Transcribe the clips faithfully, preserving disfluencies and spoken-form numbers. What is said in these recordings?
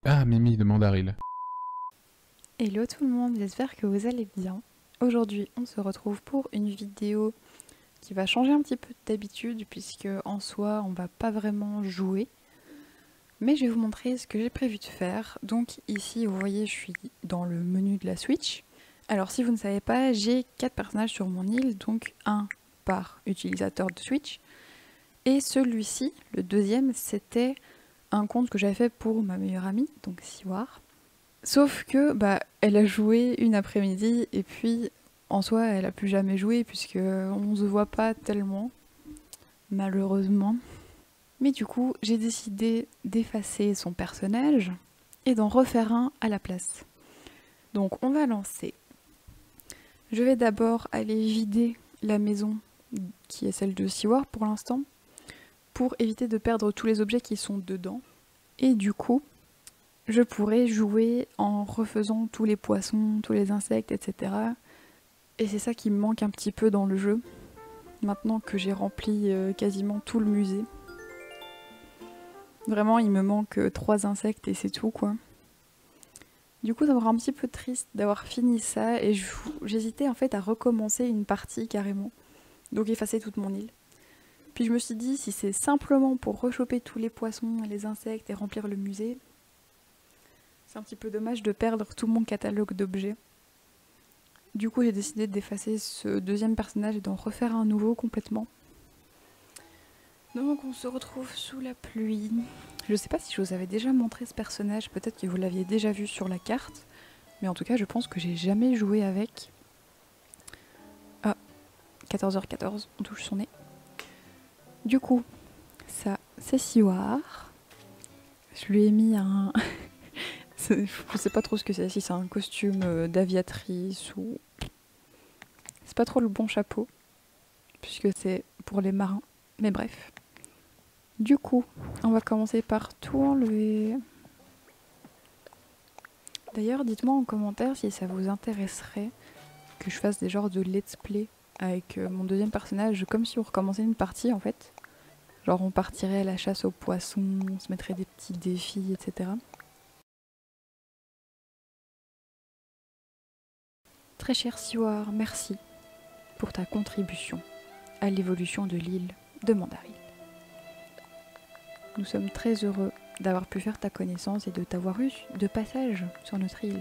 Ah, Mimi de Mandaril. Hello tout le monde, j'espère que vous allez bien. Aujourd'hui, on se retrouve pour une vidéo qui va changer un petit peu d'habitude puisque en soi, on va pas vraiment jouer. Mais je vais vous montrer ce que j'ai prévu de faire. Donc ici, vous voyez, je suis dans le menu de la Switch. Alors si vous ne savez pas, j'ai quatre personnages sur mon île, donc un par utilisateur de Switch. Et celui-ci, le deuxième, c'était un compte que j'avais fait pour ma meilleure amie, donc Siwar. Sauf que bah elle a joué une après-midi et puis en soi elle a plus jamais joué puisque on se voit pas tellement, malheureusement. Mais du coup j'ai décidé d'effacer son personnage et d'en refaire un à la place. Donc on va lancer. Je vais d'abord aller vider la maison qui est celle de Siwar pour l'instant pour éviter de perdre tous les objets qui sont dedans. Et du coup je pourrais jouer en refaisant tous les poissons, tous les insectes, et cetera. Et c'est ça qui me manque un petit peu dans le jeu, maintenant que j'ai rempli euh, quasiment tout le musée. Vraiment, il me manque euh, trois insectes et c'est tout, quoi. Du coup, ça me rend un petit peu triste d'avoir fini ça, et j'hésitais en fait à recommencer une partie carrément. Donc effacer toute mon île. Puis je me suis dit, si c'est simplement pour rechoper tous les poissons et les insectes et remplir le musée, c'est un petit peu dommage de perdre tout mon catalogue d'objets. Du coup, j'ai décidé d'effacer ce deuxième personnage et d'en refaire un nouveau complètement. Donc, on se retrouve sous la pluie. Je sais pas si je vous avais déjà montré ce personnage, peut-être que vous l'aviez déjà vu sur la carte, mais en tout cas, je pense que j'ai jamais joué avec. Ah, quatorze heures quatorze, on touche son nez. Du coup, ça, c'est Siwar. Je lui ai mis un... je sais pas trop ce que c'est, si c'est un costume d'aviatrice ou... C'est pas trop le bon chapeau, puisque c'est pour les marins, mais bref. Du coup, on va commencer par tout enlever. D'ailleurs, dites-moi en commentaire si ça vous intéresserait que je fasse des genres de let's play avec mon deuxième personnage, comme si on recommençait une partie en fait. Genre on partirait à la chasse aux poissons, on se mettrait des petits défis, et cetera. Très cher Siwar, merci pour ta contribution à l'évolution de l'île de Mandaril. Nous sommes très heureux d'avoir pu faire ta connaissance et de t'avoir eu de passage sur notre île.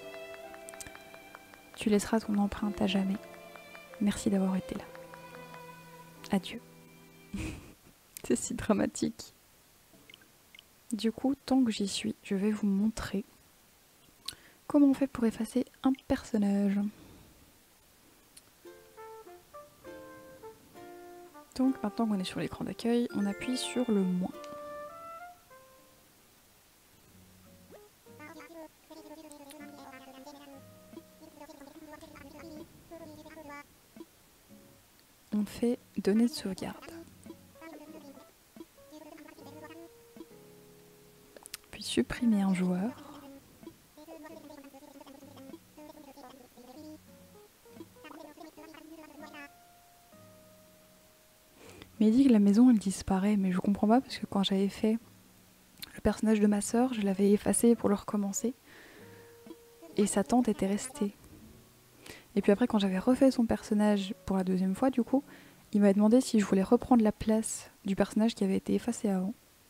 Tu laisseras ton empreinte à jamais. Merci d'avoir été là. Adieu. C'est si dramatique. Du coup, tant que j'y suis, je vais vous montrer comment on fait pour effacer un personnage. Donc maintenant qu'on est sur l'écran d'accueil, on appuie sur le moins. On fait données de sauvegarde. Puis supprimer un joueur. Mais il dit que la maison elle disparaît, mais je comprends pas parce que quand j'avais fait le personnage de ma sœur, je l'avais effacé pour le recommencer. Et sa tante était restée. Et puis après, quand j'avais refait son personnage pour la deuxième fois, du coup, il m'a demandé si je voulais reprendre la place du personnage qui avait été effacé avant.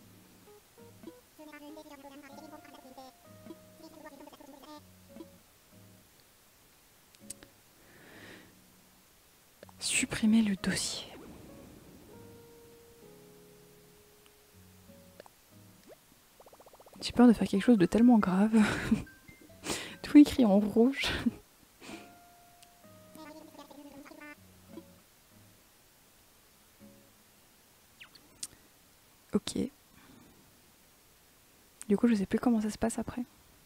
Supprimer le dossier. J'ai peur de faire quelque chose de tellement grave. Tout écrit en rouge. Ok. Du coup, je sais plus comment ça se passe après.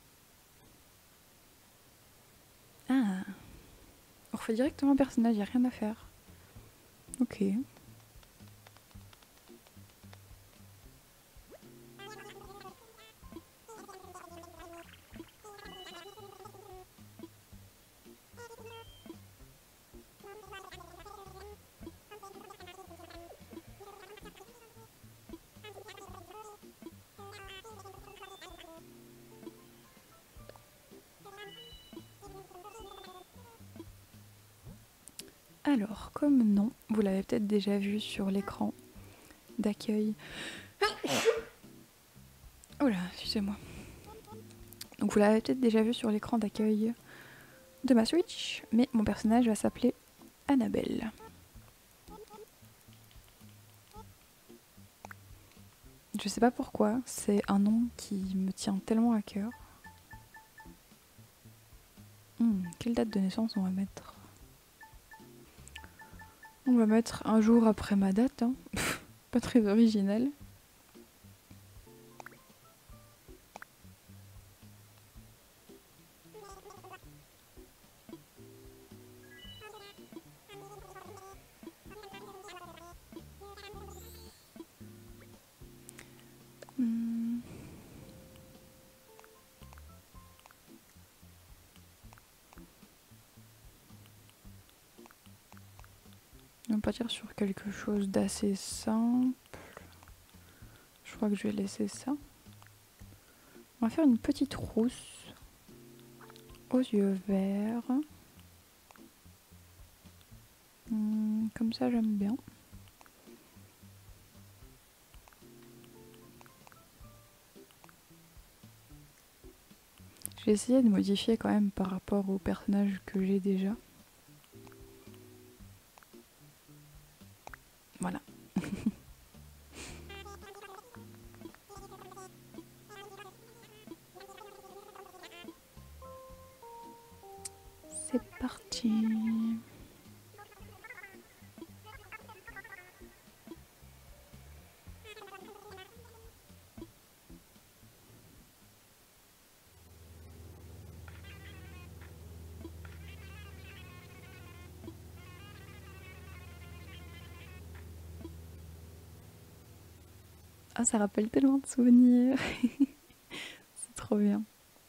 Ah. On refait directement un personnage, y a rien à faire. Ok. Alors, comme nom, vous l'avez peut-être déjà vu sur l'écran d'accueil. Oh là, excusez-moi. Donc vous l'avez peut-être déjà vu sur l'écran d'accueil de ma Switch, mais mon personnage va s'appeler Annabelle. Je sais pas pourquoi, c'est un nom qui me tient tellement à cœur. Hmm, quelle date de naissance on va mettre? On va mettre un jour après ma date, hein. Pas très original. Hmm. On va partir sur quelque chose d'assez simple. Je crois que je vais laisser ça. On va faire une petite rousse aux yeux verts. Hmm, comme ça, j'aime bien. J'ai essayé de modifier quand même par rapport au personnage que j'ai déjà. Voilà. C'est parti. Ah, ça rappelle tellement de souvenirs. C'est trop bien.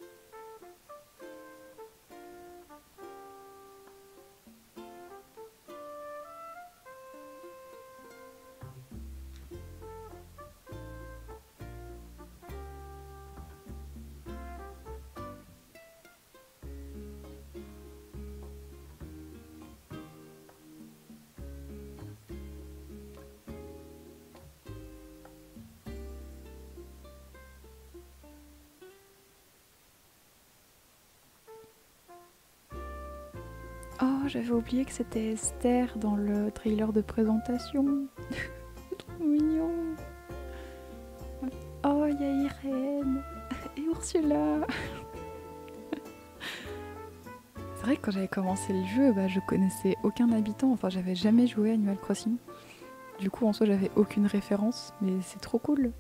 Oh, j'avais oublié que c'était Esther dans le trailer de présentation. C'est trop mignon. Oh, il y a Irène et Ursula. C'est vrai que quand j'avais commencé le jeu, bah, je connaissais aucun habitant. Enfin, j'avais jamais joué à Animal Crossing. Du coup, en soi, j'avais aucune référence, mais c'est trop cool.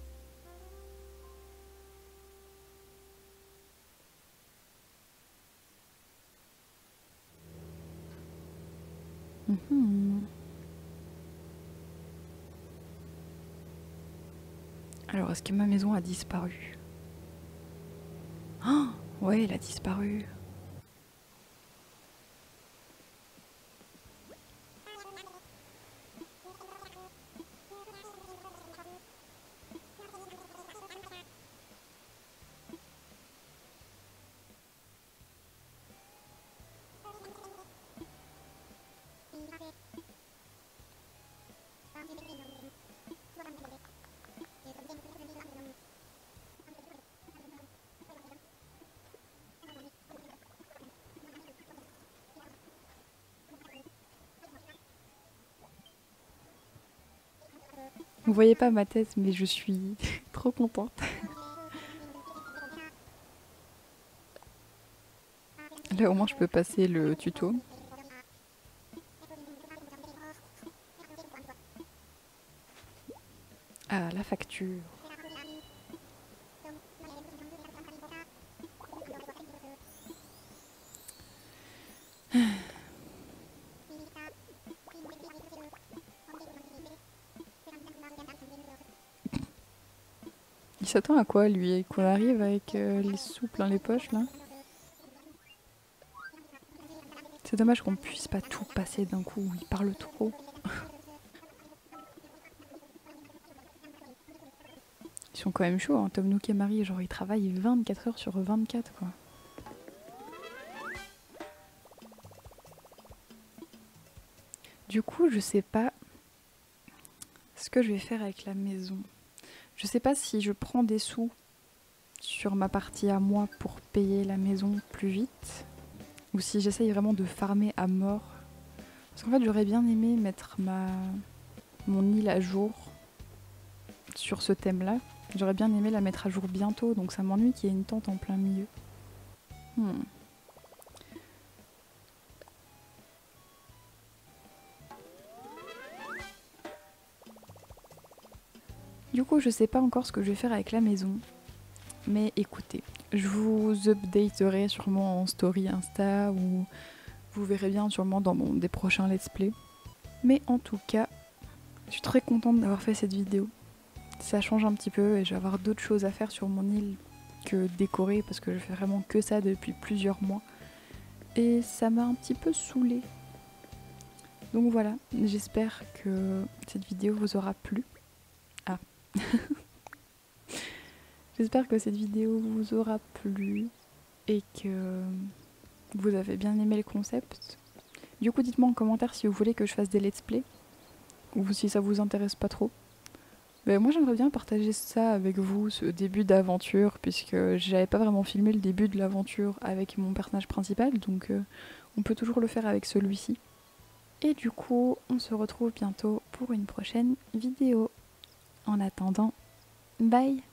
Mmh. Alors, est-ce que ma maison a disparu? Oh, ouais, elle a disparu. Vous voyez pas ma tête, mais je suis trop contente. Là, au moins, je peux passer le tuto. Ah, la facture. Il s'attend à quoi, lui? Qu'on arrive avec euh, les sous plein les poches, là? C'est dommage qu'on puisse pas tout passer d'un coup, il parle trop. Ils sont quand même chauds, hein. Tom Nook et Marie, genre ils travaillent vingt-quatre heures sur vingt-quatre, quoi. Du coup, je sais pas ce que je vais faire avec la maison. Je sais pas si je prends des sous sur ma partie à moi pour payer la maison plus vite, ou si j'essaye vraiment de farmer à mort. Parce qu'en fait, j'aurais bien aimé mettre ma mon île à jour sur ce thème-là. J'aurais bien aimé la mettre à jour bientôt, donc ça m'ennuie qu'il y ait une tente en plein milieu. Hmm. Du coup, je sais pas encore ce que je vais faire avec la maison. Mais écoutez, je vous updaterai sûrement en story Insta ou vous verrez bien sûrement dans mon, des prochains let's play. Mais en tout cas, je suis très contente d'avoir fait cette vidéo. Ça change un petit peu et je vais avoir d'autres choses à faire sur mon île que décorer parce que je fais vraiment que ça depuis plusieurs mois. Et ça m'a un petit peu saoulée. Donc voilà, j'espère que cette vidéo vous aura plu. Ah J'espère que cette vidéo vous aura plu et que vous avez bien aimé le concept. Du coup, dites-moi en commentaire si vous voulez que je fasse des let's play ou si ça vous intéresse pas trop. Ben, moi, j'aimerais bien partager ça avec vous, ce début d'aventure, puisque j'avais pas vraiment filmé le début de l'aventure avec mon personnage principal, donc euh, on peut toujours le faire avec celui-ci. Et du coup, on se retrouve bientôt pour une prochaine vidéo. En attendant, bye!